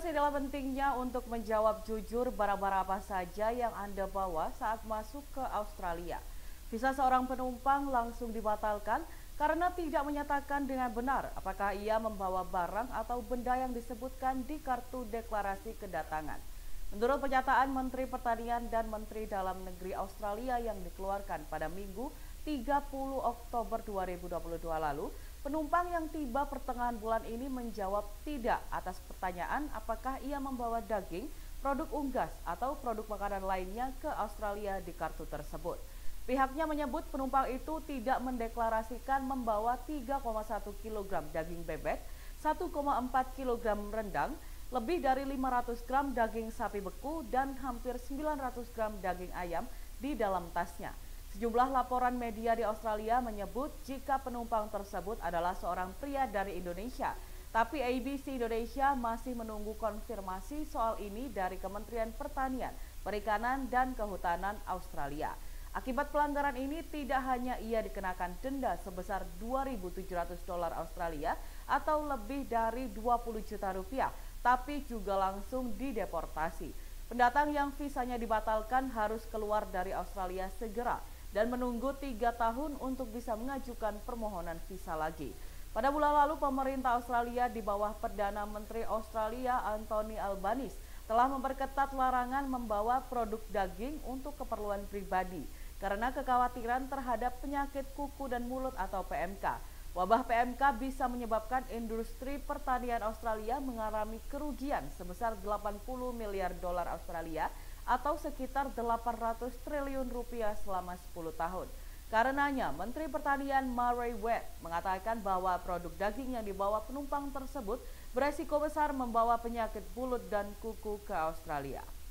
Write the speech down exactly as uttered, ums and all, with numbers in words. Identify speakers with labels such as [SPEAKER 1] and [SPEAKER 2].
[SPEAKER 1] Masih dalam pentingnya untuk menjawab jujur barang-barang apa saja yang Anda bawa saat masuk ke Australia. Visa seorang penumpang langsung dibatalkan karena tidak menyatakan dengan benar apakah ia membawa barang atau benda yang disebutkan di kartu deklarasi kedatangan. Menurut pernyataan Menteri Pertanian dan Menteri Dalam Negeri Australia yang dikeluarkan pada Minggu tiga puluh Oktober dua ribu dua puluh dua lalu, penumpang yang tiba pertengahan bulan ini menjawab tidak atas pertanyaan apakah ia membawa daging, produk unggas, atau produk makanan lainnya ke Australia di kartu tersebut. Pihaknya menyebut penumpang itu tidak mendeklarasikan membawa tiga koma satu kilogram daging bebek, satu koma empat kilogram rendang, lebih dari lima ratus gram daging sapi beku, dan hampir sembilan ratus gram daging ayam di dalam tasnya. Sejumlah laporan media di Australia menyebut jika penumpang tersebut adalah seorang pria dari Indonesia. Tapi A B C Indonesia masih menunggu konfirmasi soal ini dari Kementerian Pertanian, Perikanan, dan Kehutanan Australia. Akibat pelanggaran ini tidak hanya ia dikenakan denda sebesar dua ribu tujuh ratus dolar Australia atau lebih dari dua puluh juta rupiah, tapi juga langsung dideportasi. Pendatang yang visanya dibatalkan harus keluar dari Australia segera dan menunggu tiga tahun untuk bisa mengajukan permohonan visa lagi. Pada bulan lalu, pemerintah Australia di bawah Perdana Menteri Australia Anthony Albanese telah memperketat larangan membawa produk daging untuk keperluan pribadi karena kekhawatiran terhadap penyakit kuku dan mulut atau P M K. Wabah P M K bisa menyebabkan industri pertanian Australia mengalami kerugian sebesar delapan puluh miliar dolar Australia atau sekitar delapan ratus triliun rupiah selama sepuluh tahun. Karenanya, Menteri Pertanian Murray Watt mengatakan bahwa produk daging yang dibawa penumpang tersebut beresiko besar membawa penyakit mulut dan kuku ke Australia.